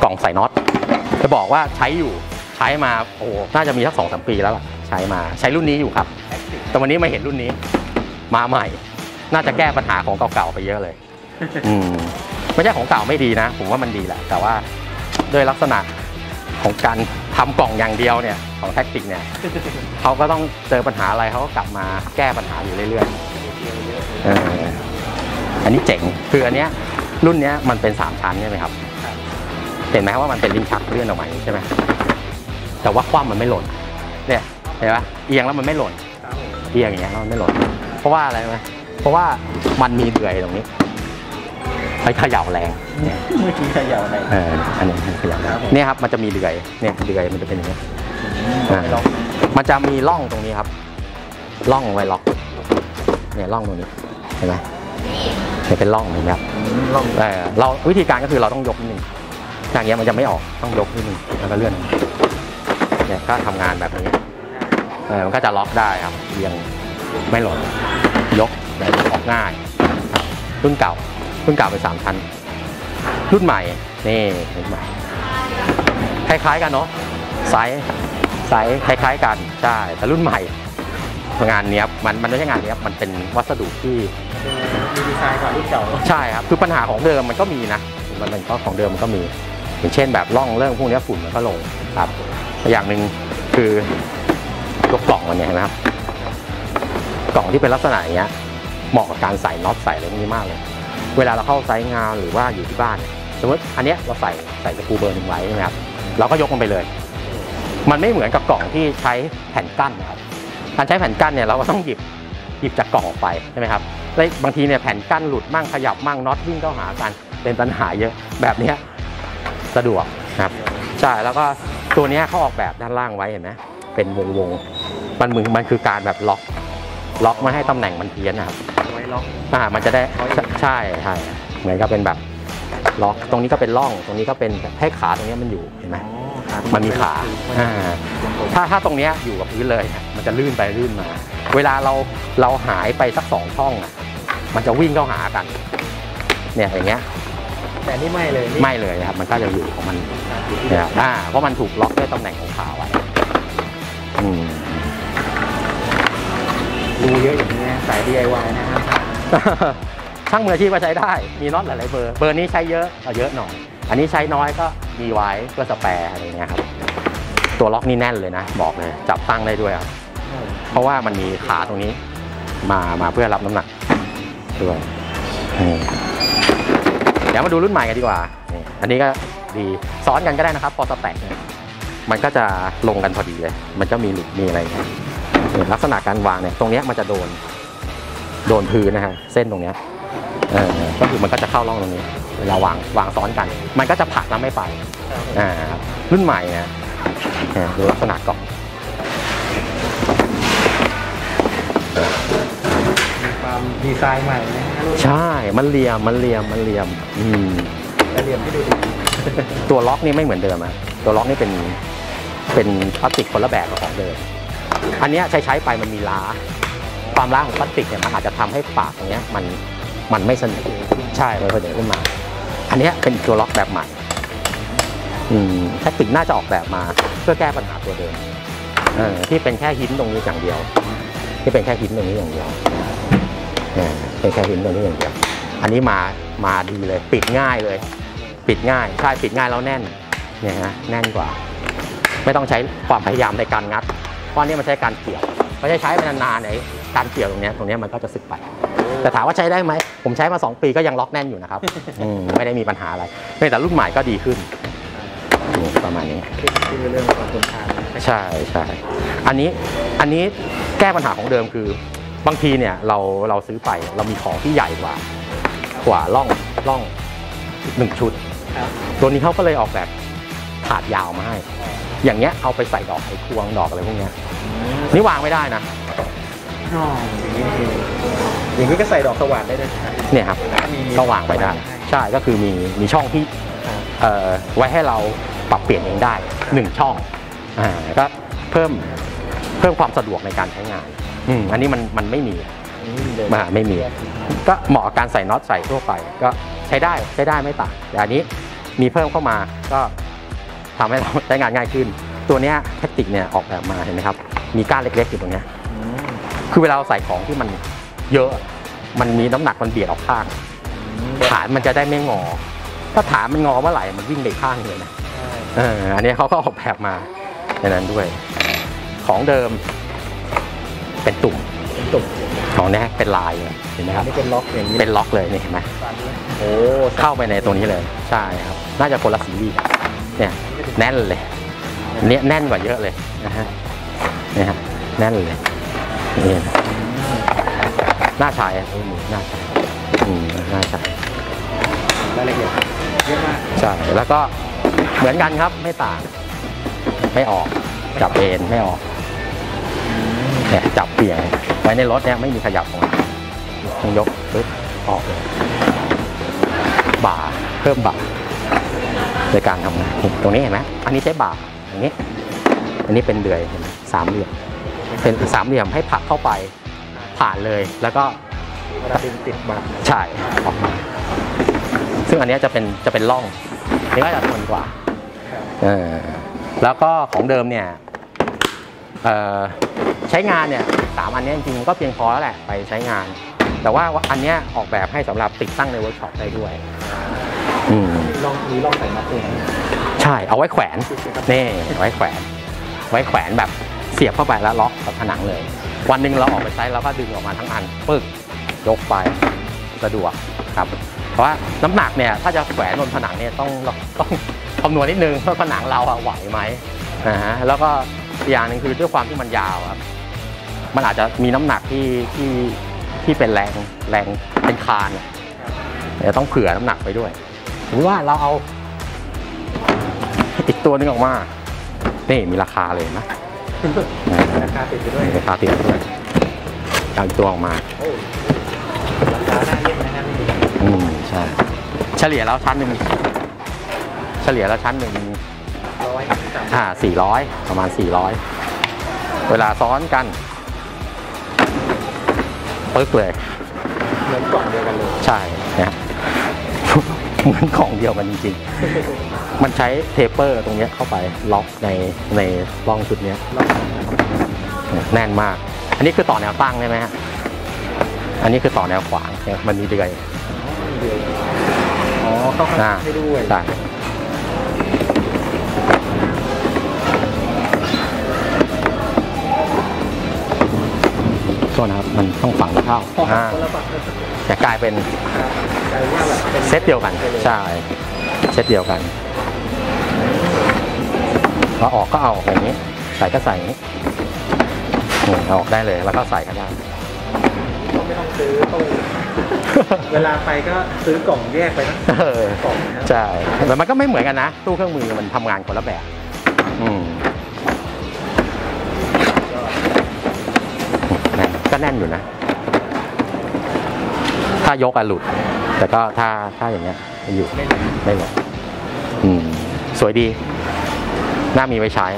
กล่องใส่น็อตจะบอกว่าใช้อยู่ใช้มาโอ้น่าจะมีสัก2-3 ปีแล้วใช้รุ่นนี้อยู่ครับแต่วันนี้มาเห็นรุ่นนี้มาใหม่น่าจะแก้ปัญหาของเก่าๆไปเยอะเลยไม่ใช่ของเก่าไม่ดีนะผมว่ามันดีแหละแต่ว่าด้วยลักษณะของการทำกล่องอย่างเดียวเนี่ยของแท็กติกเนี่ยเขาก็ต้องเจอปัญหาอะไรเขาก็กลับมาแก้ปัญหาอยู่เรื่อยๆอันนี้เจ๋งคืออันเนี้ยรุ่นนี้มันเป็น3 ชั้นใช่ไหมครับเห็นไหมว่ามันเป็นลิ้นชักเลื่อนออกมาใช่ไหมแต่ว่าคว่ำมันไม่หล่นเนี่ยเห็นไหมเอียงแล้วมันไม่หล่นเอียงอย่างเงี้ยแล้วมันไม่หล่นเพราะว่าอะไรไหมเพราะว่ามันมีเดือยตรงนี้ให้เขย่าแรงเมื่อกี้เขย่าแรงอันนี้เขย่าแรงเนี่ยครับมันจะมีเดือยเนี่ยเดือยมันจะเป็นอย่างนี้มันจะมีร่องตรงนี้ครับร่องไว้ล็อกเนี่ยร่องตรงนี้เห็นไหมเนี่ยเป็นร่องนี่ครับเราวิธีการก็คือเราต้องยกนิดนึงอย่างเงี้ยมันจะไม่ออกต้องยกนิดนึงแล้วก็เลื่อนเนี่ยก็ทำงานแบบนี้มันก็จะล็อกได้ครับเอียงไม่หล่นยกแบบออกง่ายรุ่นเก่าเป็น3 ชั้นรุ่นใหม่นี่รุ่นใหม่คล้ายๆกันเนาะไซส์คล้ายๆกันใช่แต่รุ่นใหม่งานเนี้ยมันไม่ใช่งานเนี้ยมันเป็นวัสดุที่มีดีไซน์กว่ารุ่นเก่าใช่ครับคือปัญหาของเดิมมันก็มีนะมันเป็นข้อของเดิมมันก็มีอย่างเช่นแบบร่องเรื่องพวกนี้ฝุ่นมันก็ลงครับอย่างหนึ่งคือตัวกล่องมันเนี่ยเห็นไหมครับกล่องที่เป็นลักษณะอย่างเงี้ยเหมาะกับการใส่น็อตใส่อะไรพวกนี้มากเลยเวลาเราเข้าไซต์งานหรือว่าอยู่ที่บ้านสมมติอันเนี้ยเราใส่สกรูเบอร์1ไว้ใช่ไหมครับเราก็ยกมันไปเลยมันไม่เหมือนกับกล่องที่ใช้แผ่นกั้นนะครับการใช้แผ่นกั้นเนี่ยเราก็ต้องหยิบจากกล่องออกไปใช่ไหมครับแล้วบางทีเนี่ยแผ่นกั้นหลุดมั่งขยับมั่งน็อตวิ่งเข้าหากันเป็นปัญหาเยอะแบบนี้สะดวกครับใช่แล้วก็ตัวนี้เขาออกแบบด้านล่างไว้เห็นไหมเป็นวงมันคือการแบบล็อกไม่ให้ตำแหน่งมันเพี้ยนนะครับไว้ล็อกมันจะได้ใช่เหมือนกับเป็นแบบล็อกตรงนี้ก็เป็นร่องตรงนี้ก็เป็นให้ขาตรงนี้มันอยู่เห็นไหมมันมีขาถ้าตรงนี้อยู่กับพื้นเลยมันจะลื่นไปลื่นมาเวลาเราหายไปสัก2 ช่องมันจะวิ่งเข้าหากันเนี่ยอย่างเงี้ยแต่นี่ไม่เลยครับมันก็จะอยู่ของมันเนี่ยเพราะมันถูกล็อกด้วยตำแหน่งของขาไว้ดูเยอะอย่างนี้สาย DIY นะครับช่างมืออาชีพก็ใช้ได้มีน็อตหลายๆเบอร์นี้ใช้เยอะหน่อยอันนี้ใช้น้อยก็มีไว้เพื่อสแปร์อะไรเงี้ยครับตัวล็อกนี่แน่นเลยนะบอกเลยจับตั้งได้ด้วยครับเพราะว่ามันมีขาตรงนี้มาเพื่อรับน้ำหนักด้วยเดี๋ยวมาดูรุ่นใหม่กันดีกว่าอันนี้ก็ดีซ้อนกันก็ได้นะครับพอสแต็กเนี่ยมันก็จะลงกันพอดีเลยมันจะมีหลุดมีอะไรลักษณะการวางเนี่ยตรงนี้มันจะโดนพื้นนะฮะเส้นตรงนี้ก็คือมันก็จะเข้าร่องตรงนี้เวลาวางซ้อนกันมันก็จะผลักแล้วไม่ไปรุ่นใหม่นะดูลักษณะกล่องมีความดีไซน์ใหม่นะใช่มันเหลี่ยมและเหลี่ยมที่ดูดีตัวล็อกนี่ไม่เหมือนเดิมนะตัวล็อกนี่เป็นพลาสติกคนละแบบกับของเดิมอันนี้ใช้ไปมันมีล้าความล้าของพลาสติกเนี่ยมันอาจจะทำให้ปากตรงนี้มันไม่สนิทใช่เลยพอเดินขึ้นมาอันนี้เป็นตัวล็อกแบบใหม่แท็กติกน่าจะออกแบบมาเพื่อแก้ปัญหาตัวเดิมที่เป็นแค่หินตรงนี้อย่างเดียวที่เป็นแค่หินตรงนี้อย่างเดียวเป็นแค่หินตรงนี้อย่างเดียวอันนี้มาดีเลยปิดง่ายเลยปิดง่ายใช่ปิดง่ายแล้วแน่นเนี่ยฮะแน่นกว่าไม่ต้องใช้ความพยายามในการงัดเพราะนี่มันใช้การเกี่ยวไม่ใช้ไปนานๆในการเกี่ยวตรงนี้มันก็จะสึกไปแต่ถามว่าใช้ได้ไหมผมใช้มา2 ปีก็ยังล็อกแน่นอยู่นะครับไม่ได้มีปัญหาอะไรแต่รุ่นใหม่ก็ดีขึ้นประมาณนี้คือเรื่องของคุณค่าใช่อันนี้แก้ปัญหาของเดิมคือบางทีเนี่ยเราซื้อไปเรามีของที่ใหญ่กว่าร่อง1 ชุดตัวนี้เขาก็เลยออกแบบถาดยาวมาให้อย่างเงี้ยเอาไปใส่ดอกไขควงดอกอะไรพวกเนี้ยนี่วางไม่ได้นะอย่างนี้ก็ใส่ดอกสว่านได้ด้วยเนี่ยครับก็วางไปได้ใช่ก็คือมีช่องที่ไว้ให้เราปรับเปลี่ยนเองได้1 ช่องก็เพิ่มความสะดวกในการใช้งานอันนี้มันไม่มีไม่มีก็เหมาะกับการใส่น็อตใส่ทั่วไปก็ใช้ได้ไม่ต่างแต่อันนี้มีเพิ่มเข้ามาก็ทำให้เราใช้งานง่ายขึ้นตัวเนี้ยแท็กติกเนี่ยออกแบบมาเห็นไหมครับมีก้านเล็กๆอยู่ตรงเนี้ยคือเวลาเราใส่ของที่มันเยอะมันมีน้ำหนักมันเบียดออกข้างฐานมันจะได้ไม่งอถ้าฐานมันงอเมื่อไหร่มันวิ่งไปข้างเลยนะอันนี้เขาก็ออกแบบมาในนั้นด้วยของเดิมเป็นตุ่มของนี้เป็นลายเลยเห็นไหมครับนี่เป็นล็อกอย่างนี้เป็นล็อกเลยนี่เห็นไหมโอ้เข้าไปในตัวนี้เลยใช่ครับน่าจะคนละซีรีส์เนี่ยแน่นเลยเนี่ยแน่นกว่าเยอะเลยนะฮะเนี่ยฮะแน่นเลยนี่น่าใช้น่าใช้น่าใช้รายละเอียดเยอะมากใช่แล้วก็เหมือนกันครับไม่ต่างไม่ออกจับเอ็นไม่ออกเนี่ยจับเปี่ยงไว้ในรถเนี่ยไม่มีขยับออกต้องยกปึ๊บออกเลยบ่าเพิ่มบ่าในการทำงานตรงนี้เห็นไหมอันนี้ใช้บ่าอย่างนี้อันนี้เป็นเดือยสามเหลี่ยมเป็นสามเหลี่ยมให้ผลักเข้าไปผ่านเลยแล้วก็ดึงติดบ่าใช่ออกมาซึ่งอันนี้จะเป็นร่องนี่ก็จะทนกว่าแล้วก็ของเดิมเนี่ยใช้งานเนี่ย3อันนี้จริงๆก็เพียงพอแล้วแหละไปใช้งานแต่ว่าอันนี้ออกแบบให้สำหรับติดตั้งในเวิร์กช็อปได้ด้วยลองใส่มาเองใช่เอาไว้แขวนนี่ไว้แขวนแบบเสียบเข้าไปแล้วล็อกกับผนังเลยวันหนึ่งเราออกไปใช้เราก็ดึงออกมาทั้งอันปึ๊กยกไปสะดวกครับเพราะว่าน้ำหนักเนี่ยถ้าจะแขวนบนผนังเนี่ยต้องคำนวณนิดนึงว่าผนังเราไหวไหมนะฮะแล้วก็อย่างหนึ่งคือด้วยความที่มันยาวครับมันอาจจะมีน้ำหนักที่เป็นแรงเป็นคานเนี่ยต้องเผื่อน้ำหนักไปด้วยหรือว่าเราเอาอีกตัวนึงออกมานี่มีราคาเลยนะราคาติดไปด้วยเอาอีกตัวออกมาราคาน่าเล่นนะครับใช่เฉลี่ยแล้วชั้นหนึ่ง400ประมาณ400เวลาซ้อนกันปึ๊กเลยเหมือนกล่องเดียวกันเลยใช่นะเหมือนกล่องเดียวกันจริงๆมันใช้เทปเปอร์ตรงนี้เข้าไปล็อกในร่องชุดนี้แน่นมากอันนี้คือต่อแนวตั้งใช่ไหมฮะอันนี้คือต่อแนวขวางมันมีเดือยเข้าข้างให้ด้วยใช่โทษนะครับมันต้องฝังเข้าจะกลายเป็นเซตเดียวกันใช่เซตเดียวกันเราออกก็เอาอย่างนี้ใส่ก็ใส่อย่างนี้ออกได้เลยแล้วก็ใส่ก็ได้ไม่ต้องซื้อตู้เวลาไปก็ซื้อกล่องแยกไปนะกล่องใช่แต่มันก็ไม่เหมือนกันนะตู้เครื่องมือมันทำงานคนละแบบก็แน่นอยู่นะถ้ายกหลุดแต่ก็ถ้าอย่างเงี้ยอยู่ไม่หลุดสวยดีน่ามีไว้ใช้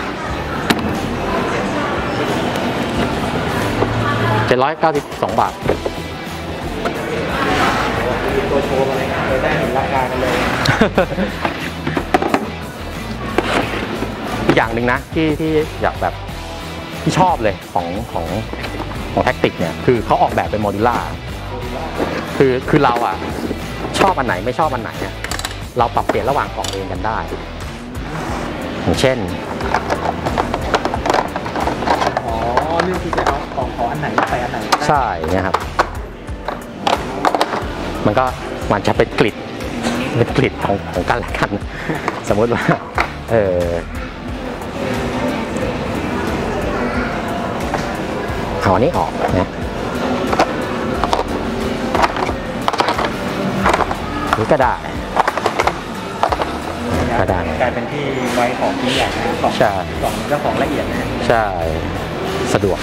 792 บาทตัวโชว์อะไรกันเลยได้เห็นราคากันเลยอีกอย่างหนึ่งนะที่อยากแบบที่ชอบเลยของแท็กติกเนี่ยคือเขาออกแบบเป็นโมดูล่าคือเราอ่ะชอบอันไหนไม่ชอบอันไหนเนี่ยเราปรับเปลี่ยนระหว่างกล่องเองกันได้อย่างเช่นเรื่องที่จะเอาของอันไหนใส่อันไหนใช่เนี่ยครับมันจะเป็นกลิ่นของกันและกันสมมติว่าเอาอันนี้ออกนะนี่ก็ได้กลายเป็นที่ไว้ของที่ใหญ่นะกล่องก็ของละเอียดนะใช่สะดวก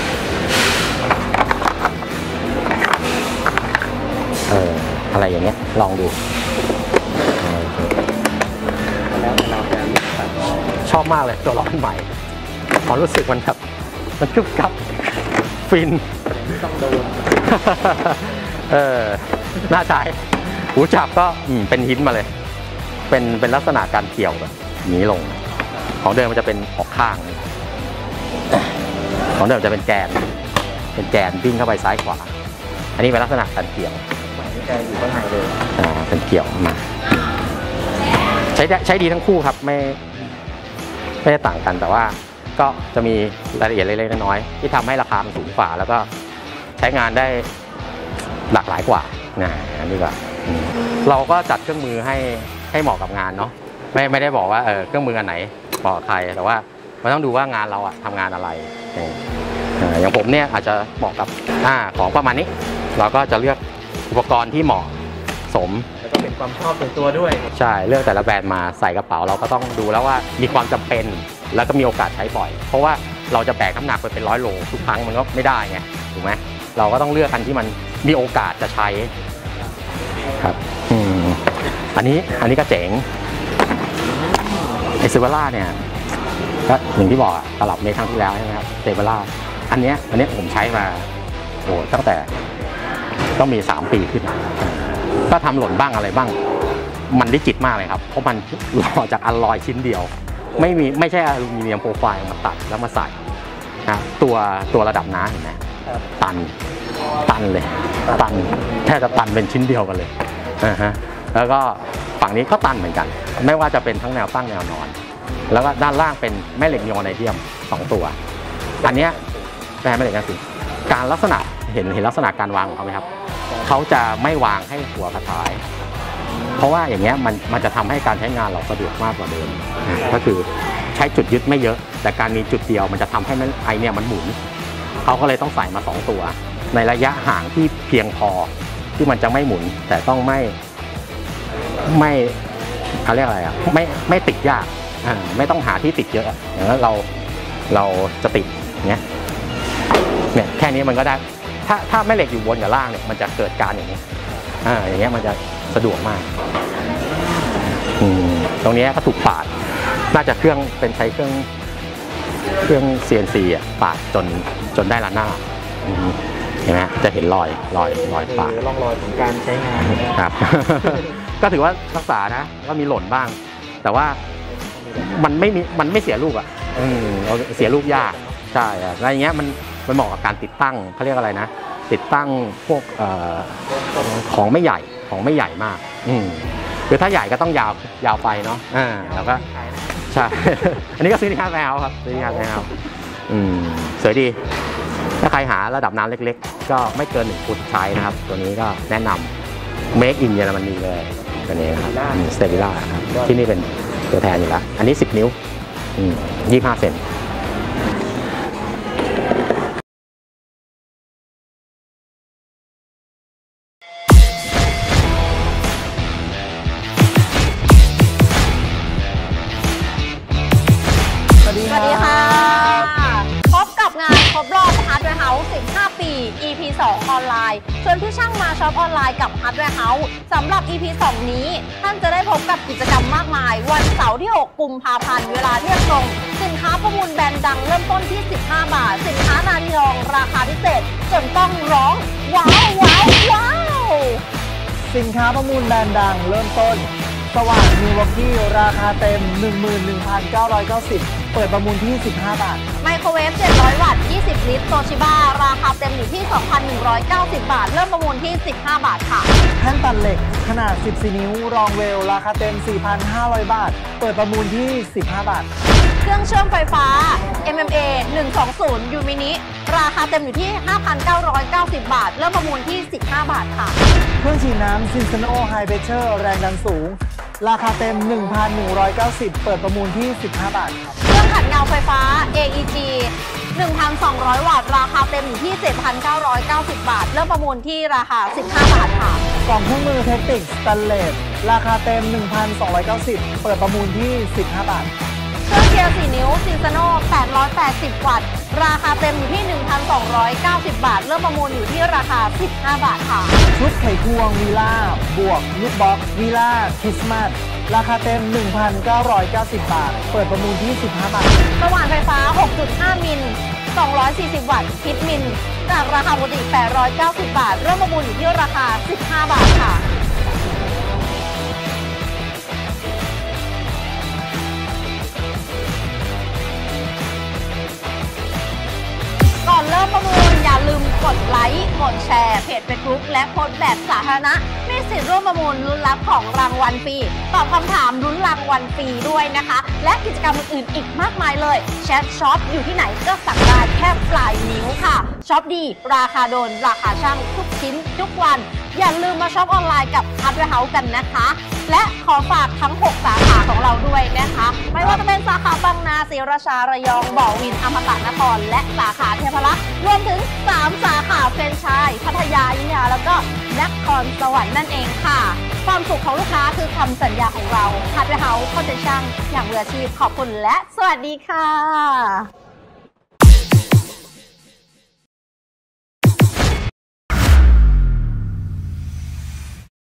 อะไรอย่างเงี้ยลองดูชอบมากเลยตัวล็อกใหม่ความรู้สึกมันแบบมันจุ๊บกับฟินต้องโดนน่าใช้หูจับก็เป็นหินมาเลยเป็นลักษณะการเกี่ยวแบบนี้ลงของเดิมมันจะเป็นออกข้างของเดิมจะเป็นแกนวิ่งเข้าไปซ้ายขวาอันนี้เป็นลักษณะการเกี่ยวนี่จะอยู่ข้างในเลยเป็นเกี่ยวมาใช้ดีทั้งคู่ครับไม่ได้ต่างกันแต่ว่าก็จะมีรายละเอียดเล็กๆน้อยๆที่ทำให้ราคามันสูงกว่าแล้วก็ใช้งานได้หลากหลายกว่าอันนี้ก็เราก็จัดเครื่องมือให้เหมาะกับงานเนาะไม่ได้บอกว่าเครื่องมืออันไหนเหมาะกับใครแต่ว่ามันต้องดูว่างานเราทำงานอะไรอย่างผมเนี่ยอาจจะเหมาะกับของประมาณนี้เราก็จะเลือกอุปกรณ์ที่เหมาะสมแล้วก็เป็นความชอบส่วนตัวด้วยใช่เลือกแต่ละแบรนด์มาใส่กระเป๋าเราก็ต้องดูแล้วว่ามีความจำเป็นแล้วก็มีโอกาสใช้บ่อยเพราะว่าเราจะแบกน้ำหนักไปเป็น100 โลทุกครั้งมันก็ไม่ได้ไงถูกไหมเราก็ต้องเลือกอันที่มันมีโอกาสจะใช้ครับอันนี้ก็เจ๋งไอเซเวล่าเนี่ยก็อย่างที่บอกตลับเมตรครั้งที่แล้วใช่ไหมครับเซเวล่าอันนี้ผมใช้มาตั้งแต่ต้องมี3 ปีขึ้นก็ทำหล่นบ้างอะไรบ้างมันดิจิตมากเลยครับเพราะมันหล่อจากอลลอยชิ้นเดียวไม่ใช่อลูมิเนียมโปรไฟล์มาตัดแล้วมาใส่นะตัวระดับน้ำเห็นไหมตันเลยแทบจะตันเป็นชิ้นเดียวกันเลยแล้วก็ฝั่งนี้ก็ตันเหมือนกันไม่ว่าจะเป็นทั้งแนวตั้งแนวนอนแล้วก็ด้านล่างเป็นแม่เหล็กนิโอไนเดียม2 ตัวอันนี้แม่เหล็กกันสิการลักษณะเห็นลักษณะการวางของเขาไหมครับเขาจะไม่วางให้หัวกระต่ายเพราะว่าอย่างเงี้ยมันจะทำให้การใช้งานเราสะดวกมากกว่าเดิมก็คือใช้จุดยึดไม่เยอะแต่การมีจุดเดียวมันจะทำให้ไอเนี่ยมันหมุนเขาก็เลยต้องใส่มา2 ตัวในระยะห่างที่เพียงพอที่มันจะไม่หมุนแต่ต้องไม่เขาเรียกอะไรไม่ติดยากไม่ต้องหาที่ติดเยอะอย่างนั้นเราจะติดเนี่ยแค่นี้มันก็ได้ถ้าแม่เหล็กอยู่บนกับล่างเนี่ยมันจะเกิดการอย่างนี้อย่างเงี้ยมันจะสะดวกมากตรงนี้ก็ถูกปาดน่าจะใช้เครื่อง CNC ปาดจนได้ละหน้าเห็นไหมจะเห็นรอยปาดร่องรอยของการใช้งานครับ ก็ถือว่ารักษานะก็มีหล่นบ้างแต่ว่ามันไม่เสียลูกเสียลูกยากใช่อะไรอย่างเงี้ยมันเหมาะกับการติดตั้งเขาเรียกอะไรนะติดตั้งพวกของไม่ใหญ่มากคือถ้าใหญ่ก็ต้องยาวไปเนาะแล้วก็ใช่อันนี้ก็ซื้อที่ห้างแล้วครับซื้อที่ห้างแล้วสวยดีถ้าใครหาระดับน้ำเล็กๆก็ไม่เกิน1 ฟุตใช้นะครับตัวนี้ก็แนะนำ Make in เยอรมนีเลยตัวนี้ครับสเตบิล่าครับที่นี่เป็นตัวแทนอยู่แล้วอันนี้10 นิ้ว25 เซนสวัสดีค่ะพบกับงานครบรอบ Hardware House 15 ปี EP 2 ออนไลน์ชวนผู้ช่างมาช็อปออนไลน์กับ Hardware House สำหรับ EP 2 นี้ท่านจะได้พบกับกิจกรรมมากมายวันเสาร์ที่ 6 กุมภาพันธ์เวลาเที่ยงตรงสินค้าประมูลแบรนด์ดังเริ่มต้นที่15 บาทสินค้านาทีทองราคาพิเศษจนต้องร้องว้าวสินค้าประมูลแบรนด์ดังเริ่มต้นสว่างมิลวอกกี้ราคาเต็ม 11,990 เปิดประมูลที่15 บาทไมโครเวฟ700 วัตต์20 ลิตรโตชิบ้าราคาเต็มอยู่ที่ 2,190 บาทเริ่มประมูลที่15 บาทค่ะแท่นตัดเหล็กขนาด14 นิ้วรองเวลราคาเต็ม 4,500 บาทเปิดประมูลที่15 บาทเครื่องเชื่อมไฟฟ้า MMA 120 ยูมินิราคาเต็มอยู่ที่ 5,990 บาทเริ่มประมูลที่15 บาทค่ะเครื่องฉีดน้ำซินซโนไฮเพรสเชอร์แรงดันสูงราคาเต็ม 1,190 เปิดประมูลที่15 บาทครับเครื่องขัดเงาไฟฟ้า AEG 1,200 วัตต์ราคาเต็มอยู่ที่ 7,990 บาทเริ่มประมูลที่ราคา15 บาทค่ะกล่องเครื่องมือเทคนิคสแตนเลสราคาเต็ม 1,290 เปิดประมูลที่15 บาทเครื่องเกียร์4 นิ้วซินซาโน่880 วัตต์ราคาเต็มอยู่ที่ 1,290 บาทเริ่มประมูลอยู่ที่ราคา15 บาทค่ะชุดไขควงวีล่าบวกลูกบ็อกวีล่าคริสต์มาสราคาเต็ม 1,990 บาทเปิดประมูลที่15 บาทสว่านไฟฟ้า 6.5 มิล240 วัตต์คิดมิลจากราคาปกติ890 บาทเริ่มประมูลอยู่ที่ราคา15 บาทค่ะไลค์กดแชร์เพจ Facebook และโพสต์แบบสาธารณะมีสิทธิ์ร่วมประมูลลุ้นรับของรางวัลฟรีตอบคำถามลุ้นรางวัลฟรีด้วยนะคะและกิจกรรมอื่นๆอีกมากมายเลยแชทช็อปอยู่ที่ไหนก็สั่งได้แค่ปลายนิ้วค่ะช็อปดีราคาโดนราคาช่างทุกชิ้นทุกวันอย่าลืมมาช็อปออนไลน์กับ Hardware House กันนะคะและขอฝากทั้ง 6 สาขาของเราด้วยนะคะไม่ว่าจะเป็นสาขาบางนาศรีราชาระยองบ่อวินอมตะนครและสาขาเทพรักษ์รวมถึง3 สาขาแฟรนไชส์พัทยาอยุธยาแล้วก็นครสวรรค์นั่นเองค่ะความสุขของลูกค้าคือคำสัญญาของเรา Hardware House เข้าใจช่างอย่างมืออาชีพขอบคุณและสวัสดีค่ะ